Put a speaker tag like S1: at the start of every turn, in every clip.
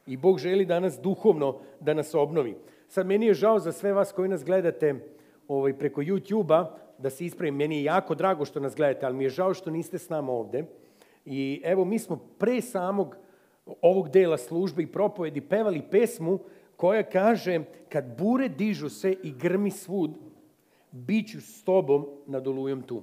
S1: I Bog želi danas duhovno da nas obnovi. Sad, meni je žao za sve vas koji nas gledate preko YouTube-a, da se ispravim, meni je jako drago što nas gledate, ali mi je žao što niste s nama ovde. I evo, mi smo pre samog ovog dela službe i propovedi pevali pesmu koja kaže: kad bure dižu se i grmi svud, bit ću s tobom nad olujom tu.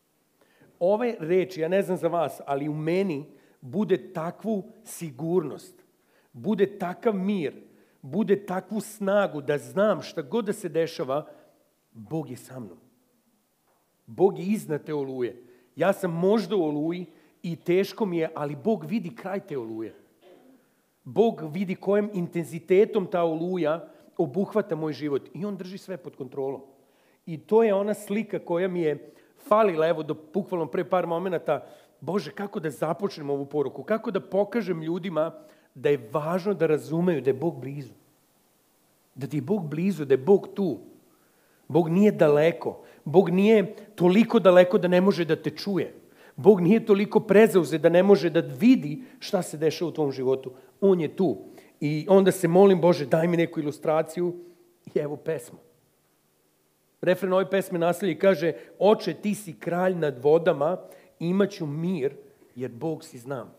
S1: Ove reči, ja ne znam za vas, ali u meni bude takvu sigurnost, bude takav mir, bude takvu snagu da znam šta god da se dešava, Bog je sa mnom. Bog je iznad te oluje. Ja sam možda u oluji i teško mi je, ali Bog vidi kraj te oluje. Bog vidi kojim intenzitetom ta oluja obuhvata moj život i on drži sve pod kontrolom. I to je ona slika koja mi je falila, evo, do bukvalno pre par momenata. Bože, kako da započnem ovu poruku? Kako da pokažem ljudima da je važno da razumeju da je Bog blizu? Da ti je Bog blizu, da je Bog tu. Bog nije daleko. Bog nije toliko daleko da ne može da te čuje. Bog nije toliko prezauzet da ne može da vidi šta se dešava u tvom životu. On je tu. I onda se molim, Bože, daj mi neku ilustraciju i evo pesma. Refren ove pesme nastavlja i kaže: Oče, ti si kralj nad vodama, imaću mir, jer Bog si znam.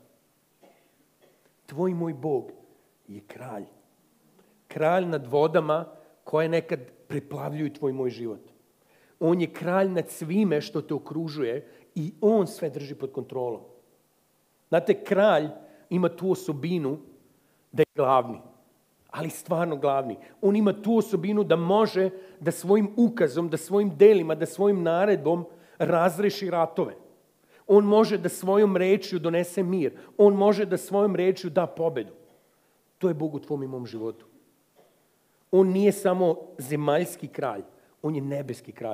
S1: Tvoj moj Bog je kralj. Kralj nad vodama koje nekad preplavljuju tvoj moj život. On je kralj nad svime što te okružuje i on sve drži pod kontrolom. Znate, kralj ima tu osobinu da je glavni, ali stvarno glavni. On ima tu osobinu da može da svojim ukazom, da svojim delima, da svojim naredbom razreši ratove. On može da svojom rečju donese mir. On može da svojom rečju da pobedu. To je Bog u tvom i mom životu. On nije samo zemaljski kralj, on je nebeski kralj.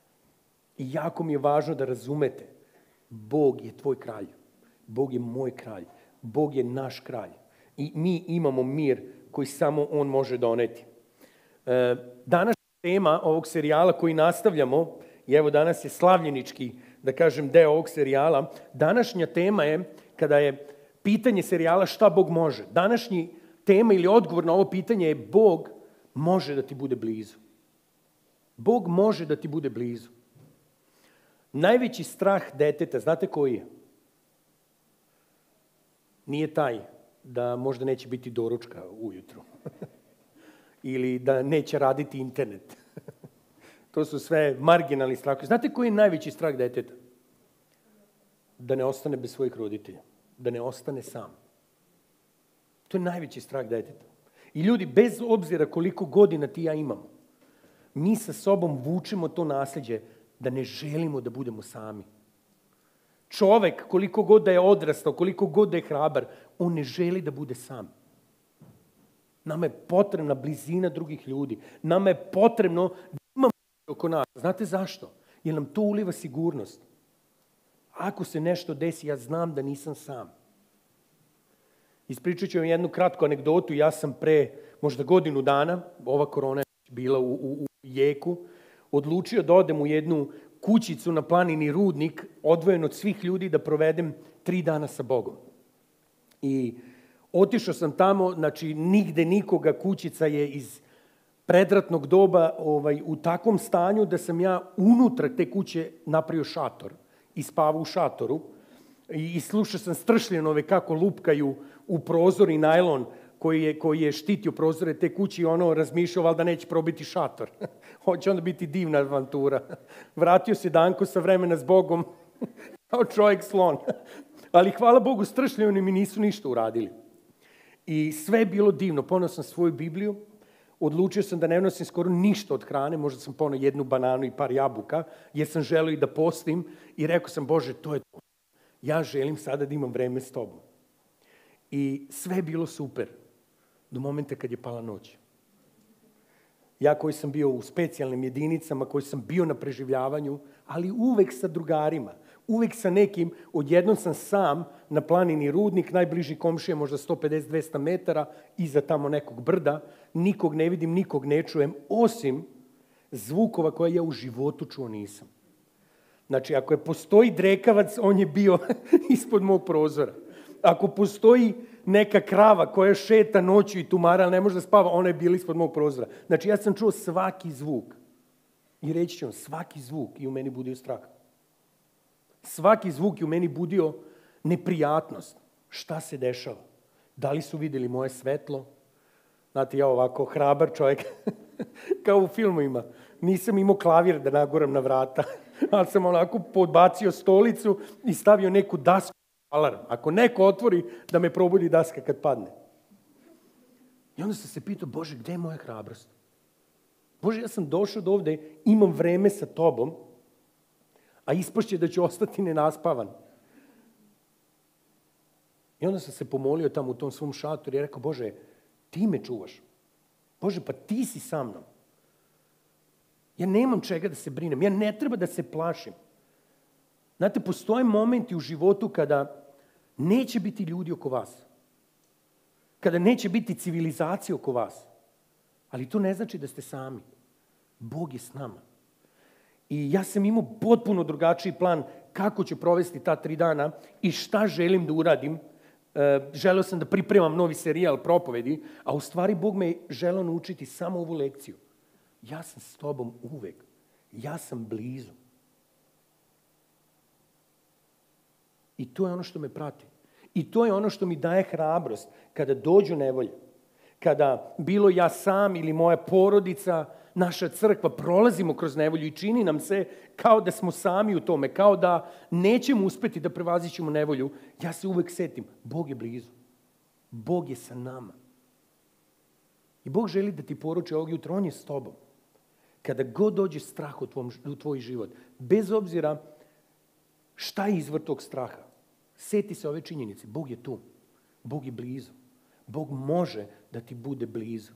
S1: I jako mi je važno da razumete, Bog je tvoj kralj, Bog je moj kralj, Bog je naš kralj. I mi imamo mir koji samo on može doneti. Današnja tema ovog serijala koji nastavljamo, i evo danas je slavljenički, da kažem, deo ovog serijala, današnja tema je, kada je pitanje serijala šta Bog može, današnji tema ili odgovor na ovo pitanje je: Bog može da ti bude blizu. Bog može da ti bude blizu. Najveći strah deteta, znate koji je? Nije taj da možda neće biti doručka ujutru ili da neće raditi internet. To su sve marginalni strahovi. Znate koji je najveći strah deteta? Da ne ostane bez svojih roditelja, da ne ostane sam. To je najveći strah deteta. I ljudi, bez obzira koliko godina ti ja imamo, mi sa sobom vučemo to nasljeđe da ne želimo da budemo sami. Čovek, koliko god da je odrastao, koliko god da je hrabar, on ne želi da bude sam. Nama je potrebna blizina drugih ljudi. Nama je potrebno da imamo oko nas. Znate zašto? Jer nam to uliva sigurnost. Ako se nešto desi, ja znam da nisam sam. Ispričat ću vam jednu kratku anegdotu. Ja sam pre možda godinu dana, ova korona je bila u jeku, odlučio da odem u jednu kućicu na planini Rudnik, odvojen od svih ljudi, da provedem 3 dana sa Bogom. I otišao sam tamo, znači nigde nikoga, kućica je iz predratnog doba u takvom stanju da sam ja unutra te kuće napravio šator i spavao u šatoru. I slušao sam stršljenove kako lupkaju u prozor i najlon koji je štitio prozore te kuće i ono razmišljao valjda neće probiti šator. Hoće onda biti divna avantura. Vratio se Danko sa vremena s Bogom kao čovjek slon. Ali hvala Bogu, stršljeni mi nisu ništa uradili. I sve je bilo divno. Poneo sam svoju Bibliju, odlučio sam da ne nosim skoro ništa od hrane, možda sam poneo 1 bananu i par jabuka, jer sam želio i da postim i rekao sam: Bože, to je to. Ja želim sada da imam vreme s tobom. I sve je bilo super, do momenta kad je pala noć. Ja koji sam bio u specijalnim jedinicama, koji sam bio na preživljavanju, ali uvek sa drugarima, uvek sa nekim, odjednom sam sam na planini Rudnik, najbliži komšija možda 150-200 metara, iza tamo nekog brda, nikog ne vidim, nikog ne čujem, osim zvukova koje ja u životu čuo nisam. Znači, ako postoji drekavac, on je bio ispod mog prozora. Ako postoji neka krava koja šeta noću i tumara, ali ne može da spava, ona je bila ispod mog prozora. Znači, ja sam čuo svaki zvuk. I reći ću vam, svaki zvuk i u meni budio strah. Svaki zvuk je u meni budio neprijatnost. Šta se dešava? Da li su vidjeli moje svetlo? Znate, ja ovako hrabar čovjek, kao u filmovima. Nisam imao klavir da naguram na vrata, ali sam onako podbacio stolicu i stavio neku dasku alarm. Ako neko otvori, da me probudi daska kad padne. I onda sam se pitao, Bože, gde je moja hrabrost? Bože, ja sam došao do ovde, imam vreme sa tobom, a ispašće da ću ostati nenaspavan. I onda sam se pomolio tamo u tom svom šatoru i rekao, Bože, ti me čuvaš. Bože, pa ti si sa mnom. Ja nemam čega da se brinem. Ja ne treba da se plašim. Znate, postoje momenti u životu kada neće biti ljudi oko vas. Kada neće biti civilizacija oko vas. Ali to ne znači da ste sami. Bog je s nama. I ja sam imao potpuno drugačiji plan kako ću provesti ta 3 dana i šta želim da uradim. Želeo sam da pripremam novi serijal propovedi, a u stvari Bog me želeo naučiti samo ovu lekciju. Ja sam s tobom uvek. Ja sam blizu. I to je ono što me prati. I to je ono što mi daje hrabrost kada dođu nevolje. Kada bilo ja sam ili moja porodica, naša crkva, prolazimo kroz nevolju i čini nam se kao da smo sami u tome, kao da nećemo uspeti da prevazićemo nevolju. Ja se uvek setim, Bog je blizu. Bog je sa nama. I Bog želi da ti poruči ovog jutra, on je s tobom. Kada god dođe strah u tvoj život, bez obzira šta je izvor tog straha, seti se ove činjenice. Bog je tu. Bog je blizu. Bog može da ti bude blizu.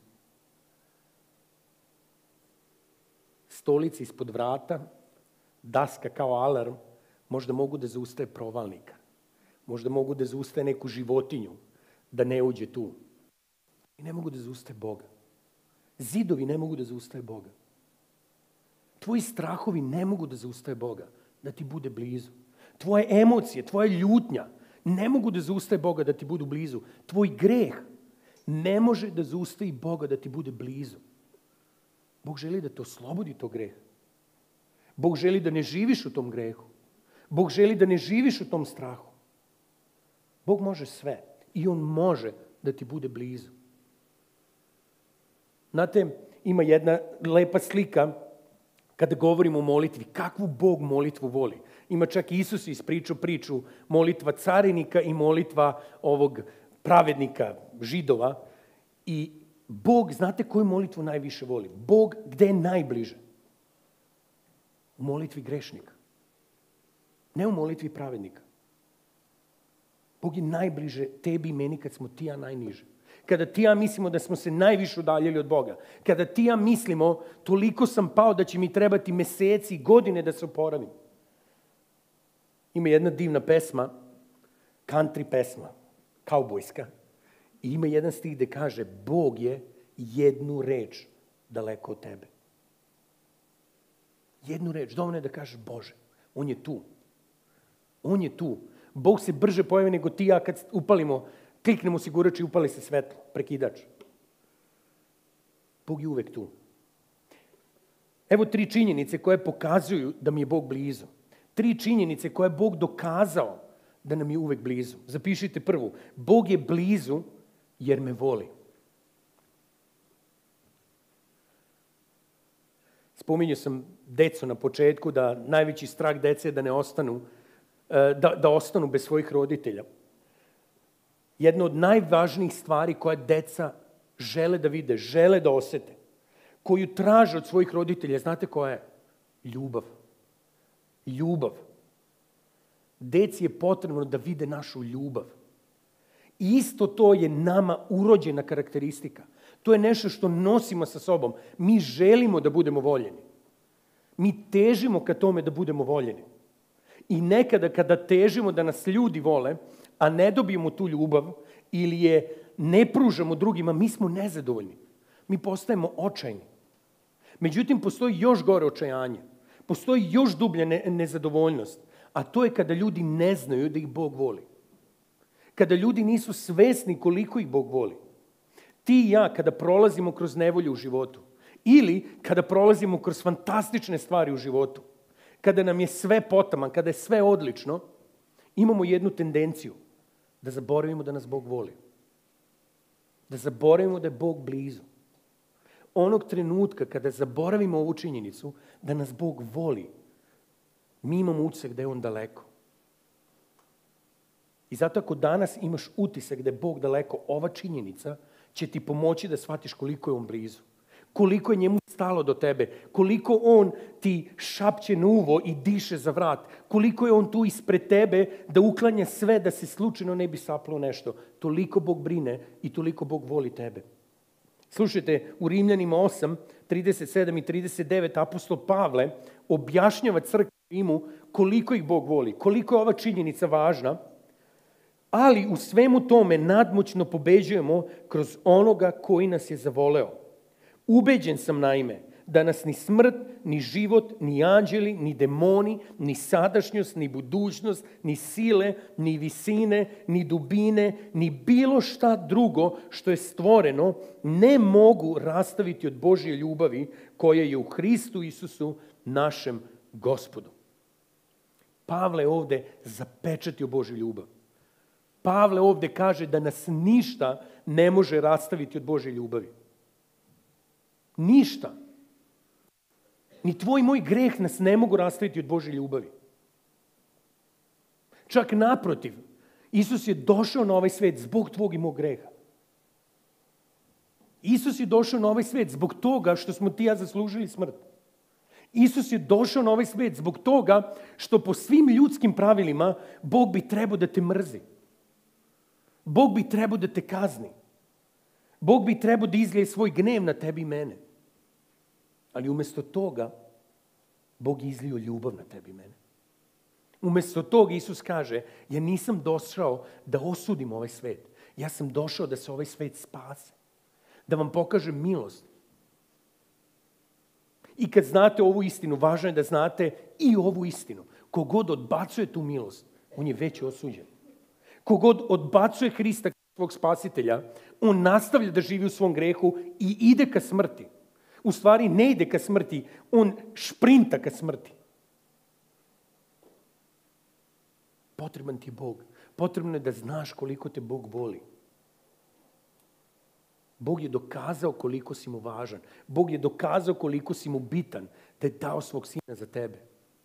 S1: Stolica ispod vrata, daska kao alarm, možda mogu da zaustave provalnika. Možda mogu da zaustave neku životinju da ne uđe tu. I ne mogu da zaustave Boga. Zidovi ne mogu da zaustave Boga. Tvoji strahovi ne mogu da zaustave Boga, da ti bude blizu. Tvoje emocije, tvoja ljutnja ne mogu da zaustave Boga da ti budu blizu. Tvoj greh ne može da zaustavi Boga da ti bude blizu. Bog želi da te oslobodi tog greha. Bog želi da ne živiš u tom grehu. Bog želi da ne živiš u tom strahu. Bog može sve i on može da ti bude blizu. Znate, ima jedna lepa slika kada govorimo o molitvi. Kakvu Bog molitvu voli? Ima čak i Isus ispričao priču molitva carinika i molitva ovog pravednika, Židova. I Bog, znate koju molitvu najviše voli? Bog gde je najbliže? U molitvi grešnika. Ne u molitvi pravednika. Bog je najbliže tebi i meni kad smo ti ja najniže. Kada ti ja mislimo da smo se najviše udaljili od Boga. Kada ti ja mislimo toliko sam pao da će mi trebati meseci, godine da se oporavim. Ima jedna divna pesma, country pesma, kaubojska. I ima jedan stih gde kaže, Bog je jednu reč daleko od tebe. Jednu reč, dovoljno je da kažeš Bože, on je tu. On je tu. Bog se brže pojavi nego ti ja kad upalimo, kliknemo osigurač i upali se svetlo, prekidač. Bog je uvek tu. Evo 3 činjenice koje pokazuju da mi je Bog blizu. 3 činjenice koje je Bog dokazao da nam je uvek blizu. Zapišite prvu. Bog je blizu jer me voli. Spominjao sam decu na početku da najveći strah dece je da ne ostanu, da ostanu bez svojih roditelja. Jedna od najvažnijih stvari koje deca žele da vide, žele da osete, koju traže od svojih roditelja, znate koja je? Ljubav. Ljubav. Deci je potrebno da vide našu ljubav. I isto to je nama urođena karakteristika. To je nešto što nosimo sa sobom. Mi želimo da budemo voljeni. Mi težimo ka tome da budemo voljeni. I nekada kada težimo da nas ljudi vole, a ne dobijemo tu ljubav ili je ne pružamo drugima, mi smo nezadovoljni. Mi postajemo očajni. Međutim, postoji još gore očajanje. Postoji još dublja nezadovoljnost. A to je kada ljudi ne znaju da ih Bog voli. Kada ljudi nisu svesni koliko ih Bog voli. Ti i ja kada prolazimo kroz nevolju u životu ili kada prolazimo kroz fantastične stvari u životu, kada nam je sve potaman, kada je sve odlično, imamo jednu tendenciju da zaboravimo da nas Bog voli. Da zaboravimo da je Bog blizu. Onog trenutka kada zaboravimo ovu činjenicu da nas Bog voli, mi imamo utisak da je On daleko. I zato ako danas imaš utisak da je Bog daleko, ova činjenica će ti pomoći da shvatiš koliko je On blizu. Koliko je njemu stalo do tebe, koliko on ti šapće na uvo i diše za vrat, koliko je on tu ispred tebe da uklanja sve da se slučajno ne bi saplo nešto. Toliko Bog brine i toliko Bog voli tebe. Slušajte, u Rimljanima 8, 37 i 39 apostol Pavle objašnjava crkvi u Rimu koliko ih Bog voli, koliko je ova činjenica važna, ali u svemu tome nadmoćno pobeđujemo kroz onoga koji nas je zavoleo. Ubeđen sam naime da nas ni smrt, ni život, ni anđeli, ni demoni, ni sadašnjost, ni budućnost, ni sile, ni visine, ni dubine, ni bilo šta drugo što je stvoreno ne mogu rastaviti od Božje ljubavi koja je u Hristu Isusu našem Gospodu. Pavle ovde zapečatio Božju ljubav. Pavle ovde kaže da nas ništa ne može rastaviti od Božje ljubavi. Ništa. Ni tvoj i moj greh nas ne mogu rastaviti od Božje ljubavi. Čak naprotiv, Isus je došao na ovaj svet zbog tvog i mog greha. Isus je došao na ovaj svet zbog toga što smo ti i ja zaslužili smrt. Isus je došao na ovaj svet zbog toga što po svim ljudskim pravilima Bog bi trebao da te mrzi. Bog bi trebao da te kazni. Bog bi trebao da izlije svoj gnev na tebi i mene. Ali umjesto toga, Bog je izlio ljubav na tebi i mene. Umjesto toga Isus kaže, ja nisam došao da osudim ovaj svet. Ja sam došao da se ovaj svet spase. Da vam pokažem milost. I kad znate ovu istinu, važno je da znate i ovu istinu. Kogod odbacuje tu milost, on je već osuđen. Kogod odbacuje Hrista svog spasitelja, on nastavlja da živi u svom grehu i ide ka smrti. U stvari ne ide ka smrti, on šprinta ka smrti. Potreban ti je Bog. Potrebno je da znaš koliko te Bog voli. Bog je dokazao koliko si mu važan. Bog je dokazao koliko si mu bitan, da je dao svog sina za tebe.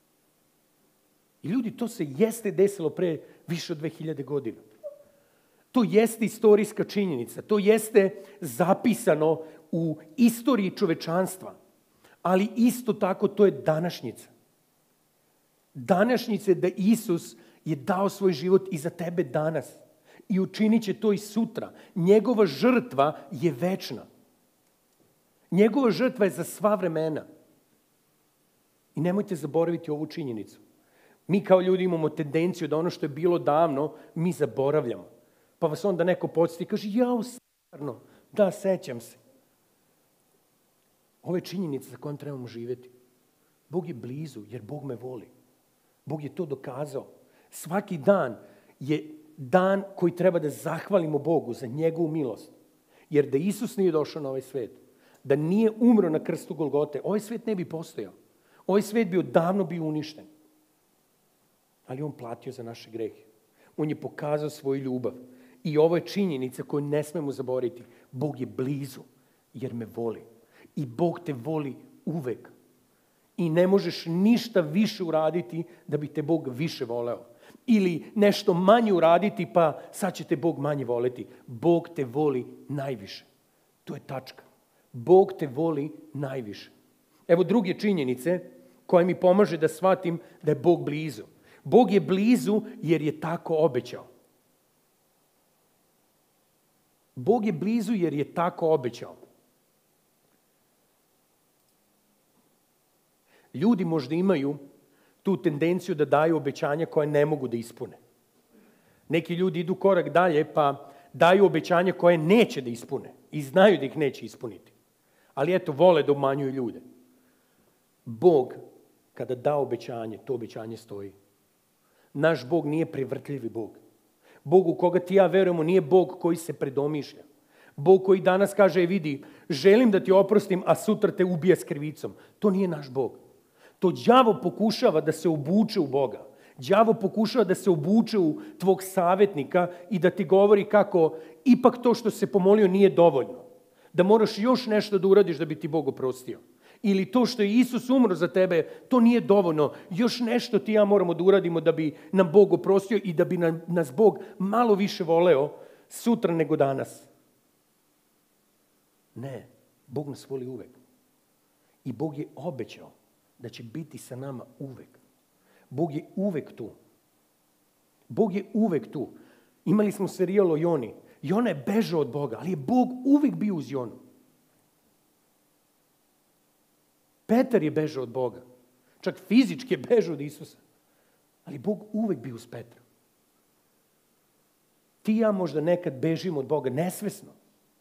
S1: I ljudi, to se jeste desilo pre više od 2000 godina. To jeste istorijska činjenica. To jeste zapisano u istoriji čovečanstva. Ali isto tako to je današnjica. Današnjica je da Isus je dao svoj život i za tebe danas. I učinit će to i sutra. Njegova žrtva je večna. Njegova žrtva je za sva vremena. I nemojte zaboraviti ovu činjenicu. Mi kao ljudi imamo tendenciju da ono što je bilo davno, mi zaboravljamo. Pa vas onda neko podsjeti i kaže, jao, stvarno, da, sećam se. Ovo je činjenica za kojom trebamo živjeti. Bog je blizu, jer Bog me voli. Bog je to dokazao. Svaki dan je dan koji treba da zahvalimo Bogu za njegovu milost. Jer da Isus nije došao na ovaj svet, da nije umro na krstu Golgote, ovaj svet ne bi postojao. Ovaj svet bi odavno bio uništen. Ali on platio za naše grehe. On je pokazao svoju ljubav. I ovo je činjenica koju ne smemo zaboraviti. Bog je blizu jer me voli. I Bog te voli uvek. I ne možeš ništa više uraditi da bi te Bog više voleo. Ili nešto manje uraditi pa sad će te Bog manje voleti. Bog te voli najviše. To je tačka. Bog te voli najviše. Evo druge činjenice koja mi pomaže da shvatim da je Bog blizu. Bog je blizu jer je tako obećao. Bog je blizu jer je tako obećao. Ljudi možda imaju tu tendenciju da daju obećanja koje ne mogu da ispune. Neki ljudi idu korak dalje pa daju obećanja koje neće da ispune i znaju da ih neće ispuniti. Ali eto, vole da obmanjuju ljude. Bog, kada da obećanje, to obećanje stoji. Naš Bog nije prevrtljivi Bog. Bog u koga ti ja verujemo nije Bog koji se predomišlja. Bog koji danas kaže, vidi, želim da ti oprostim, a sutra te ubije s krivicom. To nije naš Bog. To đavo pokušava da se obuče u Boga. Đavo pokušava da se obuče u tvog savjetnika i da ti govori kako ipak to što se pomolio nije dovoljno. Da moraš još nešto da uradiš da bi ti Bog oprostio. Ili to što je Isus umro za tebe, to nije dovoljno. Još nešto ti ja moramo da uradimo da bi nam Bog oprostio i da bi nas Bog malo više voleo sutra nego danas. Ne, Bog nas voli uvek. I Bog je obećao da će biti sa nama uvek. Bog je uvek tu. Bog je uvek tu. Imali smo serijal o Joni. Jona je bežao od Boga, ali je Bog uvek bio uz Jonu. Petar je bežao od Boga. Čak fizički je bežao od Isusa. Ali Bog uvek bio uz Petra. Ti i ja možda nekad bežimo od Boga nesvesno.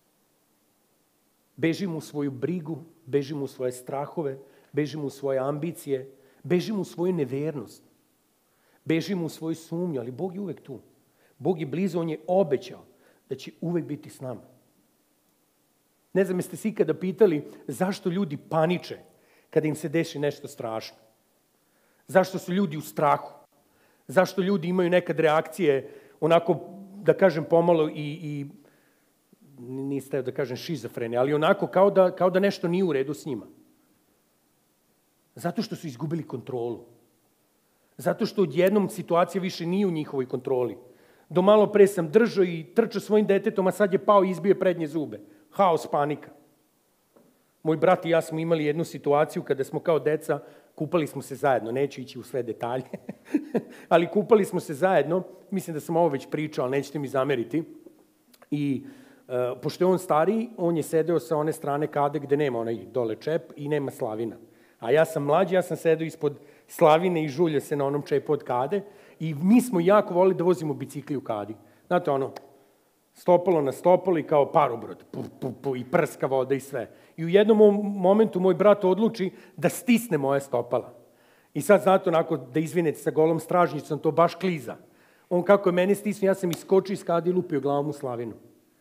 S1: Bežimo u svoju brigu, bežimo u svoje strahove, bežimo u svoje ambicije, bežimo u svoju nevernost. Bežimo u svoju sumnju, ali Bog je uvek tu. Bog je blizu, on je obećao da će uvek biti s nama. Ne znam, jeste se ikada pitali zašto ljudi paniče kada im se desi nešto strašno? Zašto su ljudi u strahu? Zašto ljudi imaju nekad reakcije onako, da kažem pomalo i niste da kažem šizofreni, ali onako kao da nešto nije u redu s njima? Zato što su izgubili kontrolu. Zato što odjednom situacija više nije u njihovoj kontroli. Do malo pre sam držao i trčao svojim detetom, a sad je pao i izbio prednje zube. Haos, panika. Moj brat i ja smo imali jednu situaciju kada smo kao deca, kupali smo se zajedno, neću ići u sve detalje, ali kupali smo se zajedno, mislim da sam ovo već pričao, ali nećete mi zameriti. I pošto je on stariji, on je sedeo sa one strane kade gde nema onaj dole čep i nema slavina. A ja sam mlađi, ja sam sedeo ispod slavine i žulja se na onom čepu od kade i mi smo jako volili da vozimo bicikli u kadi. Znate ono, stopalo na stopalo i kao parobrod, i prska voda i sve. I u jednom momentu moj brat odluči da stisne moje stopala. I sad znate onako da izvinete sa golom stražnjicom, to baš kliza. On kako je mene stisnuo, ja sam iskočio iz kade i lupio glavom u slavinu.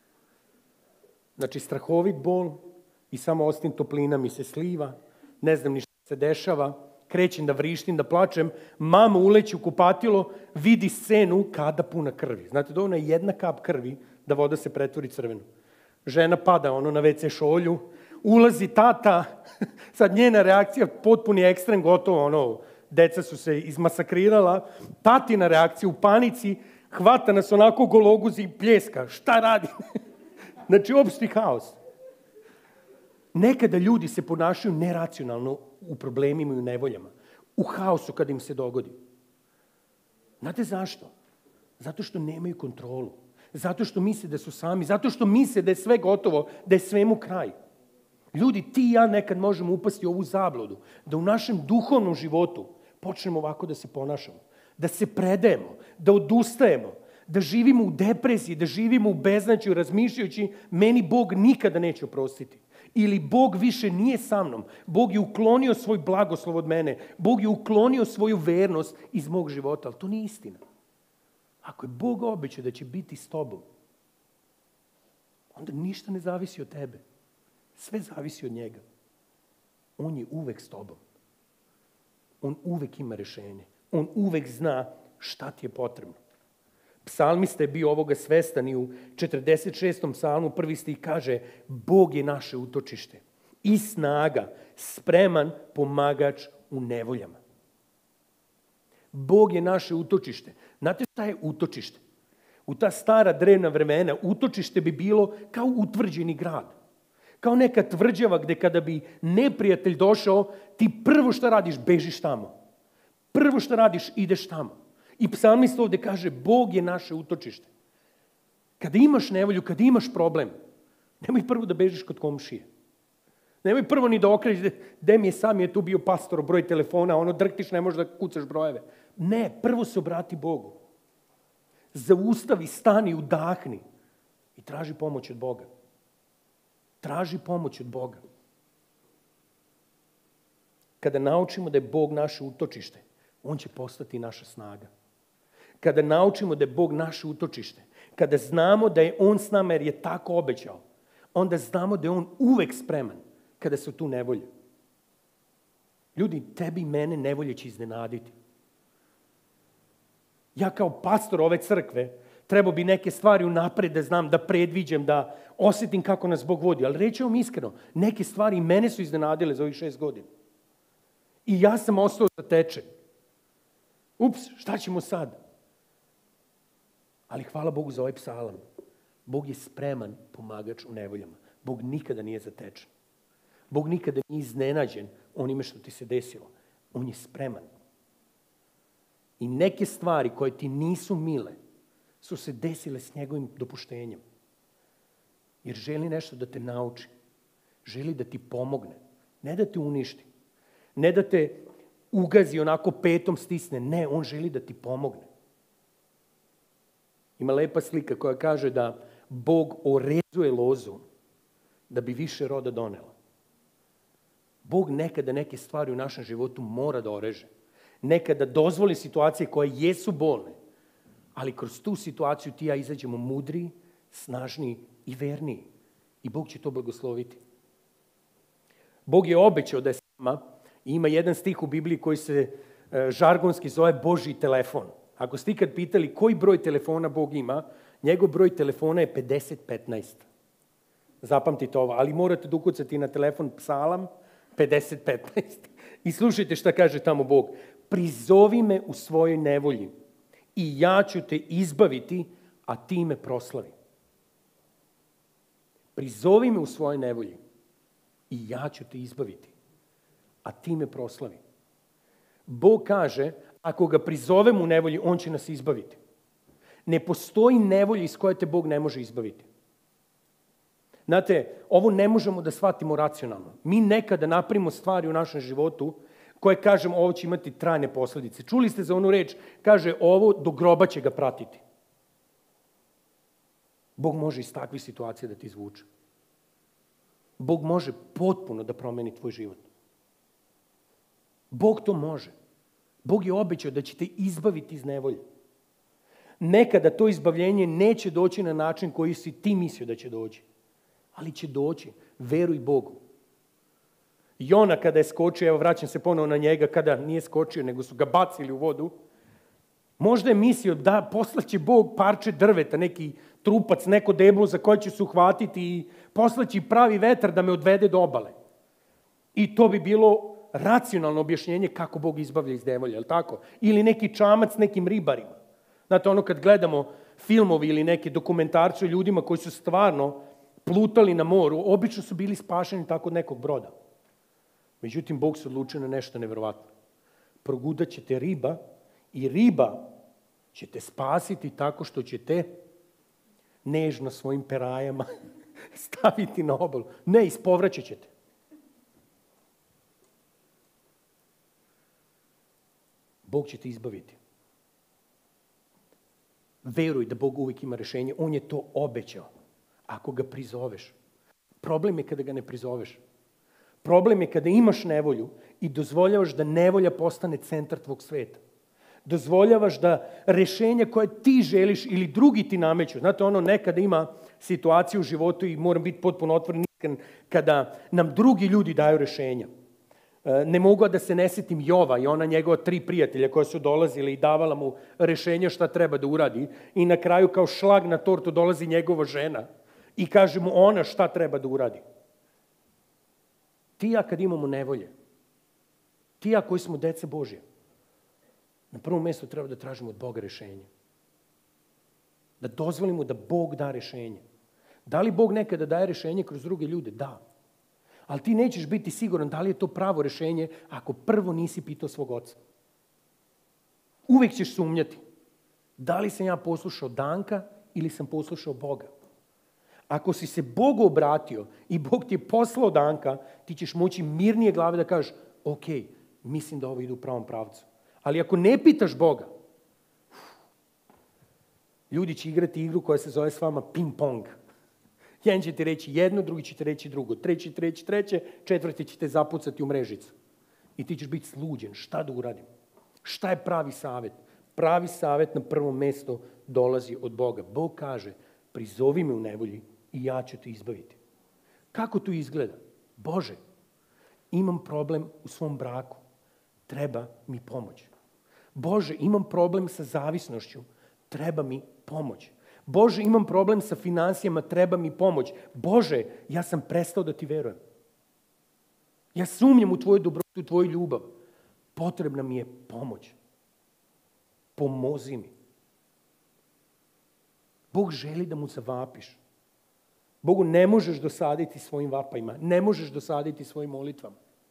S1: Znači strahovit bol i samo ostim toplina mi se sliva, ne znam ni šta se dešava, krećem da vrištim, da plačem, mama uleće u kupatilo, vidi scenu kada puna krvi. Znate, dovoljno je jedna kap krvi da voda se pretvori crvenu. Žena pada na WC šolju, ulazi tata, sad njena reakcija potpuni ekstrem, gotovo, deca su se izmasakrirala, tatina reakcija u panici, hvata nas onako gologuzi i pljeska, šta radi? Znači, opšti haos. Nekada ljudi se ponašaju neracionalno u problemima i u nevoljama, u haosu kada im se dogodi. Znate zašto? Zato što nemaju kontrolu. Zato što misle da su sami. Zato što misle da je sve gotovo, da je svemu kraj. Ljudi, ti i ja nekad možemo upasti u ovu zabludu, da u našem duhovnom životu počnemo ovako da se ponašamo, da se predajemo, da odustajemo, da živimo u depresiji, da živimo u beznađu, razmišljajući meni Bog nikada neće oprostiti. Ili Bog više nije sa mnom. Bog je uklonio svoj blagoslov od mene. Bog je uklonio svoju vernost iz mog života. Ali to nije istina. Ako je Bog obećao da će biti s tobom, onda ništa ne zavisi od tebe. Sve zavisi od njega. On je uvek s tobom. On uvek ima rešenje. On uvek zna šta ti je potrebno. Psalmista je bio ovoga svestan i u 46. psalmu prvi stih kaže Bog je naše utočište i snaga, spreman pomagač u nevoljama. Bog je naše utočište. Znate šta je utočište? U ta stara drevna vremena utočište bi bilo kao utvrđeni grad. Kao neka tvrđava gde kada bi neprijatelj došao, ti prvo što radiš, bežiš tamo. Prvo što radiš, ideš tamo. I psalmist ovdje kaže, Bog je naše utočište. Kada imaš nevolju, kada imaš problem, nemoj prvo da bežiš kod komšije. Nemoj prvo ni da okrećeš, gde mi je sam je tu bio pastor, broj telefona, drhtiš, ne možeš da kucaš brojeve. Ne, prvo se obrati Bogu. Zaustavi, stani, udahni i traži pomoć od Boga. Traži pomoć od Boga. Kada naučimo da je Bog naše utočište, on će postati naša snaga. kada naučimo da je Bog naše utočište, kada znamo da je On s nama jer je tako obećao, onda znamo da je On uvek spreman kada su tu nevolje. Ljudi, tebi i mene nevolje će iznenaditi. Ja kao pastor ove crkve trebao bi neke stvari unapred da znam, da predviđam, da osjetim kako nas Bog vodi. Ali reći vam iskreno, neke stvari i mene su iznenadile za ovih 6 godina. I ja sam ostao zatečen. Ups, šta ćemo sad? Ali hvala Bogu za ovaj psalam. Bog je spreman pomagač u nevoljama. Bog nikada nije zatečen. Bog nikada nije iznenađen onime što ti se desilo. On je spreman. I neke stvari koje ti nisu mile su se desile s njegovim dopuštenjem. Jer želi nešto da te nauči. Želi da ti pomogne. Ne da te uništi. Ne da te ugazi onako petom stisne. Ne, on želi da ti pomogne. Ima lepa slika koja kaže da Bog orezuje lozu da bi više roda donela. Bog nekada neke stvari u našem životu mora da oreže. Nekada dozvoli situacije koje jesu bolne, ali kroz tu situaciju ti i ja izađemo mudriji, snažniji i verniji. I Bog će to blagosloviti. Bog je obećao da je s nama i ima jedan stih u Bibliji koji se žargonski zove Božji telefon. Ako ste ikad pitali koji broj telefona Bog ima, njegov broj telefona je 5015. Zapamtite ovo, ali morate da ukucati na telefon psalam 5015. I slušajte šta kaže tamo Bog. Prizovi me u svojoj nevolji i ja ću te izbaviti, a ti me proslavi. Prizovi me u svojoj nevolji i ja ću te izbaviti, a ti me proslavi. Bog kaže, ako ga prizovemo u nevolji, on će nas izbaviti. Ne postoji nevolja iz koje te Bog ne može izbaviti. Znate, ovo ne možemo da shvatimo racionalno. Mi nekada napravimo stvari u našem životu koje kažemo ovo će imati trajne posledice. Čuli ste za onu reč, kaže ovo do groba će ga pratiti. Bog može iz takvih situacija da ti izvuče. Bog može potpuno da promeni tvoj život. Bog to može. Bog je obećao da će te izbaviti iz nevolje. Nekada to izbavljenje neće doći na način koji si ti mislio da će doći. Ali će doći. Veruj Bogu. Jona kada je skočio, evo vraćam se ponovo na njega, kada nije skočio, nego su ga bacili u vodu, možda je mislio da poslaće Bog parče drveta, neki trupac, neko deblo za koje će se uhvatiti i poslaće pravi vetar da me odvede do obale. I to bi bilo racionalno objašnjenje kako Bog izbavlja iz nevolje, je li tako? Ili neki čamac nekim ribarima. Znate, ono kad gledamo filmovi ili neke dokumentarce o ljudima koji su stvarno plutali na moru, obično su bili spašeni tako od nekog broda. Međutim, Bog se odlučio na nešto neverovatno. Progudat će te riba i riba će te spasiti tako što će te nežno svojim perajama staviti na obalu. Ne, ispovraćat će te. Bog će te izbaviti. Veruj da Bog uvijek ima rešenje. On je to obećao. Ako ga prizoveš. Problem je kada ga ne prizoveš. Problem je kada imaš nevolju i dozvoljavaš da nevolja postane centar tvog sveta. Dozvoljavaš da rešenja koje ti želiš ili drugi ti nameću. Znate, ono nekada ima situacije u životu i moram biti potpuno otvoren kada nam drugi ljudi daju rešenja. Ne mogu da se ne sjetim Jova i ona njegova 3 prijatelja koja su dolazili i davala mu rešenja šta treba da uradi. I na kraju kao šlag na tortu dolazi njegova žena i kaže mu ona šta treba da uradi. Ti ja kad imamo nevolje, ti ja koji smo deca Božja, na prvom mjestu treba da tražimo od Boga rešenje. Da dozvolimo da Bog da rešenje. Da li Bog nekada daje rešenje kroz druge ljude? Da. Ali ti nećeš biti siguran da li je to pravo rešenje ako prvo nisi pitao svog oca. Uvijek ćeš sumnjati. Da li sam ja poslušao Danka ili sam poslušao Boga? Ako si se Bogu obratio i Bog ti je poslao Danka, ti ćeš moći mirnije glave da kažeš ok, mislim da ovo ide u pravom pravcu. Ali ako ne pitaš Boga, ljudi će igrati igru koja se zove s vama ping-pong. Jedan će ti reći jedno, drugi će ti reći drugo, treće, četvrti će te zapucati u mrežicu. I ti ćeš biti sluđen. Šta da uradim? Šta je pravi savjet? Pravi savjet na prvo mjesto dolazi od Boga. Bog kaže, prizovi me u nevolji i ja ću te izbaviti. Kako to izgleda? Bože, imam problem u svom braku, treba mi pomoć. Bože, imam problem sa zavisnošću, treba mi pomoć. Bože, imam problem sa financijama, treba mi pomoć. Bože, ja sam prestao da ti verujem. Ja sumnjam u tvoju dobrotu, u tvoju ljubav. Potrebna mi je pomoć. Pomozi mi. Bog želi da mu zavapiš. Bogu ne možeš dosaditi svojim vapajima, ne možeš dosaditi svojim molitvama.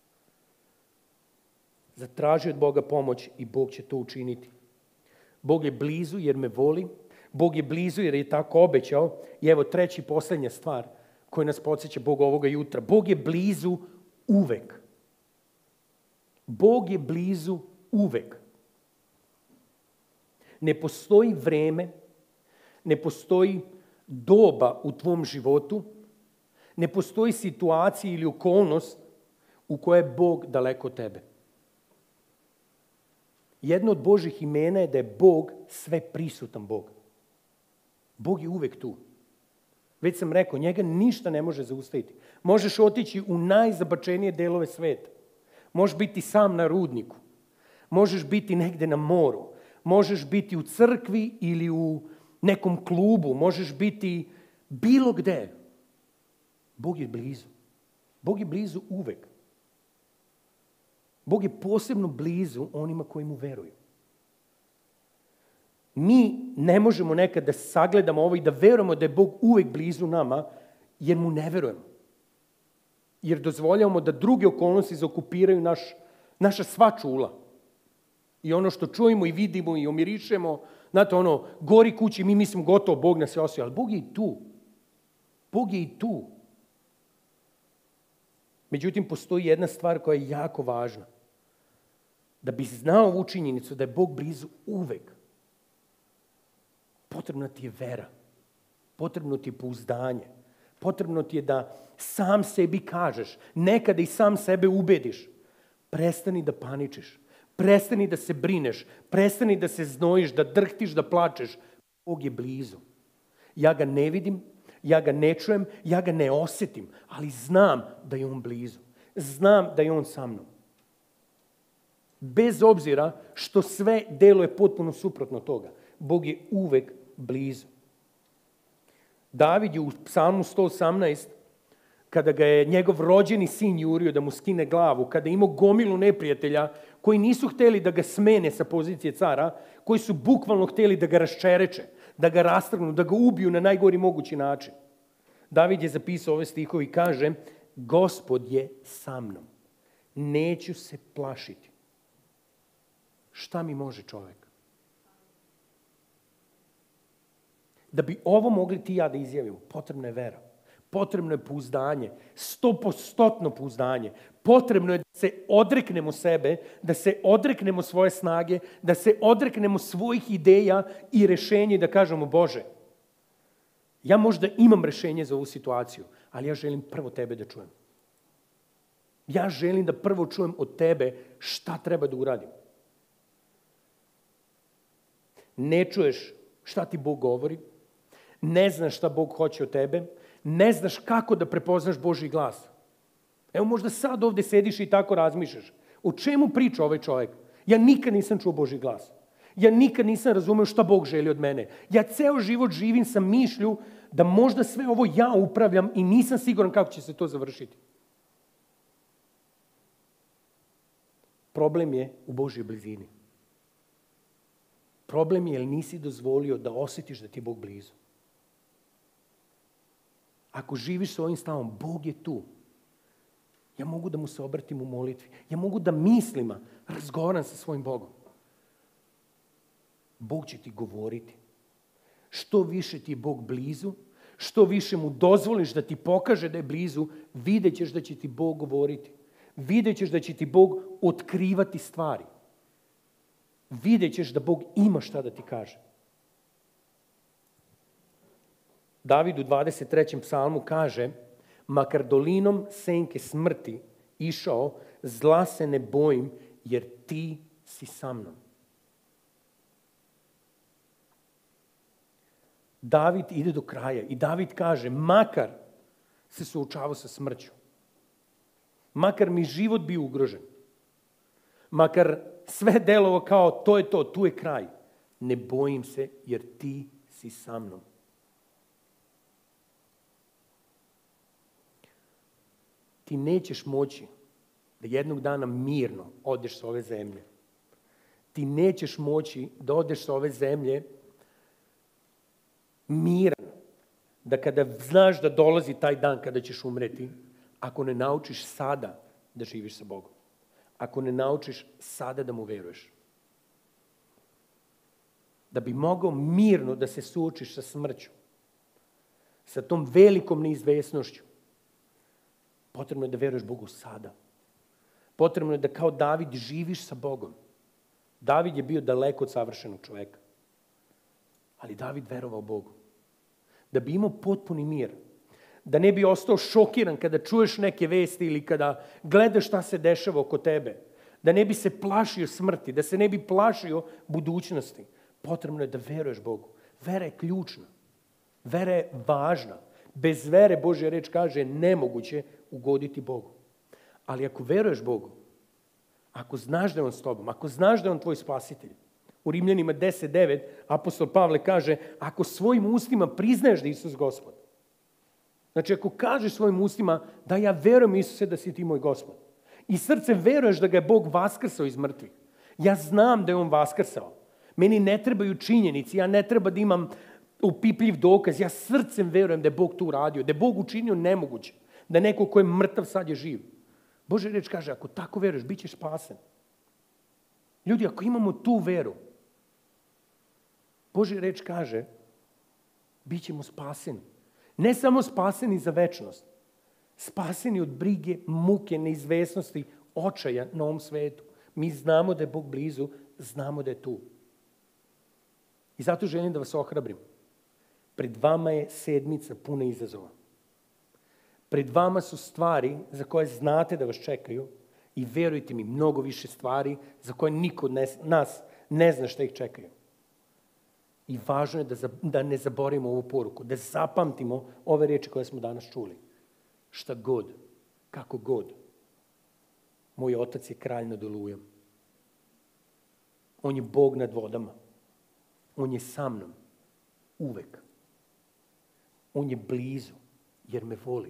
S1: Zatraži od Boga pomoć i Bog će to učiniti. Bog je blizu jer me voli, Bog je blizu jer je tako obećao. I evo treća i posljednja stvar koja nas podsjeća Bog ovoga jutra. Bog je blizu uvek. Bog je blizu uvek. Ne postoji vreme, ne postoji doba u tvom životu, ne postoji situacija ili okolnost u kojoj je Bog daleko od tebe. Jedno od Božih imena je da je Bog sve prisutan Bog. Bog je uvek tu. Već sam rekao, njega ništa ne može zaustaviti. Možeš otići u najzabačenije delove sveta. Možeš biti sam na rudniku. Možeš biti negde na moru. Možeš biti u crkvi ili u nekom klubu. Možeš biti bilo gde. Bog je blizu. Bog je blizu uvek. Bog je posebno blizu onima koji mu veruju. Mi ne možemo nekad da sagledamo ovo i da verujemo da je Bog uvek blizu nama, jer mu ne verujemo. Jer dozvoljavamo da druge okolnosti zaokupiraju naša sva čula. I ono što čujemo i vidimo i omirišemo, znate ono, gori kući, mi mislimo gotovo, Bog nas je osvio, ali Bog je i tu. Bog je i tu. Međutim, postoji jedna stvar koja je jako važna. Da bi znao ovu činjenicu da je Bog blizu uvek, potrebna ti je vera, potrebno ti je pouzdanje, potrebno ti je da sam sebi kažeš, nekada i sam sebe ubediš, prestani da paničiš, prestani da se brineš, prestani da se znojiš, da drhtiš, da plačeš. Bog je blizu. Ja ga ne vidim, ja ga ne čujem, ja ga ne osjetim, ali znam da je on blizu. Znam da je on sa mnom. Bez obzira što sve deluje potpuno suprotno toga. Bog je uvek blizu. David je u psalmu 118, kada ga je njegov rođeni sin jurio da mu skine glavu, kada je imao gomilu neprijatelja koji nisu hteli da ga smene sa pozicije cara, koji su bukvalno hteli da ga raščereče, da ga rastrgnu, da ga ubiju na najgori mogući način. David je zapisao ove stihove i kaže, Gospod je sa mnom, neću se plašiti. Šta mi može čovjek? Da bi ovo mogli ti i ja da izjavimo, potrebna je vera. Potrebno je pouzdanje, 100% pouzdanje. Potrebno je da se odreknemo sebe, da se odreknemo svoje snage, da se odreknemo svojih ideja i rešenja i da kažemo, Bože, ja možda imam rešenje za ovu situaciju, ali ja želim prvo tebe da čujem. Ja želim da prvo čujem od tebe šta treba da uradim. Ne čuješ šta ti Bog govori, ne znaš šta Bog hoće od tebe, ne znaš kako da prepoznaš Božji glas. Evo možda sad ovdje sediš i tako razmišljaš. O čemu priča ovaj čovjek? Ja nikad nisam čuo Božji glas. Ja nikad nisam razumeo šta Bog želi od mene. Ja ceo život živim sa mišlju da možda sve ovo ja upravljam i nisam siguran kako će se to završiti. Problem je u Božjoj blizini. Problem je jer nisi dozvolio da osjetiš da ti je Bog blizu. Ako živiš s ovim stavom, Bog je tu. Ja mogu da mu se obratim u molitvi. Ja mogu da mislima razgovaram sa svojim Bogom. Bog će ti govoriti. Što više ti je Bog blizu, što više mu dozvoliš da ti pokaže da je blizu, vidjet ćeš da će ti Bog govoriti. Vidjet ćeš da će ti Bog otkrivati stvari. Vidjet ćeš da Bog ima šta da ti kaže. David u 23. psalmu kaže, makar dolinom senke smrti išao, zla se ne bojim, jer ti si sa mnom. David ide do kraja i David kaže, makar se suočavao sa smrću, makar mi život bio ugrožen, makar sve delovo kao to je to, tu je kraj, ne bojim se jer ti si sa mnom. Ti nećeš moći da jednog dana mirno odeš s ove zemlje. Ti nećeš moći da odeš s ove zemlje miran, da kada znaš da dolazi taj dan kada ćeš umreti, ako ne naučiš sada da živiš sa Bogom. Ako ne naučiš sada da mu veruješ. Da bi mogao mirno da se suočiš sa smrću, sa tom velikom neizvesnošću, potrebno je da veruješ Bogu sada. Potrebno je da kao David živiš sa Bogom. David je bio daleko od savršenog čoveka. Ali David verovao Bogu. Da bi imao potpuni mir. Da ne bi ostao šokiran kada čuješ neke vesti ili kada gledaš šta se dešava oko tebe. Da ne bi se plašio smrti, da se ne bi plašio budućnosti. Potrebno je da veruješ Bogu. Vera je ključna. Vera je važna. Bez vere, Božja reč kaže, nemoguće ugoditi Bogu. Ali ako veruješ Bogu, ako znaš da je On s tobom, ako znaš da je On tvoj spasitelj, u Rimljanima 10.9 apostol Pavle kaže, ako svojim ustima priznaješ da je Isus Gospod, znači ako kažeš svojim ustima da ja verujem Isuse da si ti moj Gospod i srcem veruješ da ga je Bog vaskrsao iz mrtvih, ja znam da je On vaskrsao, meni ne trebaju činjenici, ja ne treba da imam upipljiv dokaz, ja srcem verujem da je Bog tu uradio, da je Bog učinio nemoguće, da neko ko je mrtav sad je živ. Božja reč kaže, ako tako veruješ, bit ćeš spasen. Ljudi, ako imamo tu veru, Božja reč kaže, bit ćemo spaseni. Ne samo spaseni za večnost, spaseni od brige, muke, neizvesnosti, očaja na ovom svetu. Mi znamo da je Bog blizu, znamo da je tu. I zato želim da vas ohrabrim. Pred vama je sedmica puna izazova. Pred vama su stvari za koje znate da vas čekaju i verujte mi, mnogo više stvari za koje niko od nas ne zna šta ih čekaju. I važno je da ne zaboravimo ovu poruku, da zapamtimo ove reči koje smo danas čuli. Šta god, kako god, moj Otac je kralj nad olujom. On je Bog nad vodama. On je sa mnom, uvek. On je blizu, jer me voli.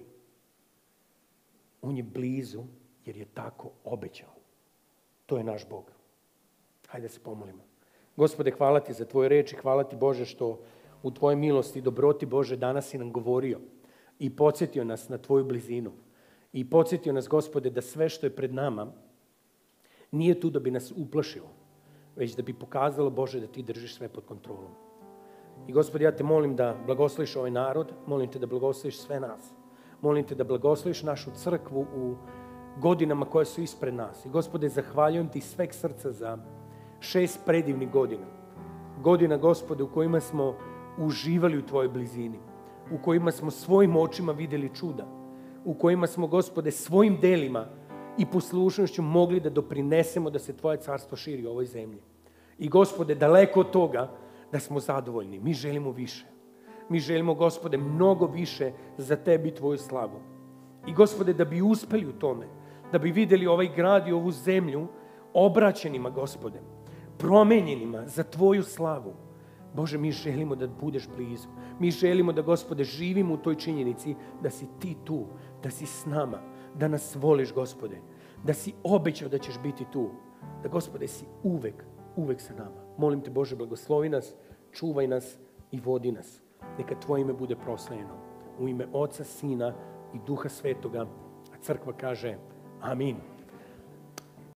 S1: On je blizu, jer je tako obećao. To je naš Bog. Hajde da se pomolimo. Gospode, hvala ti za tvoje reči, hvala ti Bože što u tvojoj milosti i dobroti Bože danas si nam govorio i podsjetio nas na tvoju blizinu. I podsjetio nas, Gospode, da sve što je pred nama nije tu da bi nas uplašilo, već da bi pokazalo, Bože, da ti držiš sve pod kontrolom. I Gospode, ja te molim da blagosloviš ovaj narod, molim te da blagosloviš sve nas. Molim te da blagosloviš našu crkvu u godinama koje su ispred nas. I Gospode, zahvaljujem ti sveg srca za 6 predivnih godina. Godina, Gospode, u kojima smo uživali u tvojoj blizini, u kojima smo svojim očima vidjeli čuda, u kojima smo, Gospode, svojim delima i poslušnošću mogli da doprinesemo da se tvoje carstvo širi u ovoj zemlji. I Gospode, daleko od toga da smo zadovoljni. Mi želimo više. Mi želimo, Gospode, mnogo više za tebi i tvoju slavu. I Gospode, da bi uspeli u tome, da bi vidjeli ovaj grad i ovu zemlju obraćenima, Gospode, promenjenima za tvoju slavu. Bože, mi želimo da budeš blizu. Mi želimo da, Gospode, živimo u toj činjenici da si ti tu, da si s nama, da nas voliš, Gospode, da si obećao da ćeš biti tu, da, Gospode, si uvek sa nama. Molim te, Bože, blagoslovi nas, čuvaj nas i vodi nas. Neka tvoje ime bude proslavljeno. U ime Oca, Sina i Duha Svetoga. A crkva kaže amin.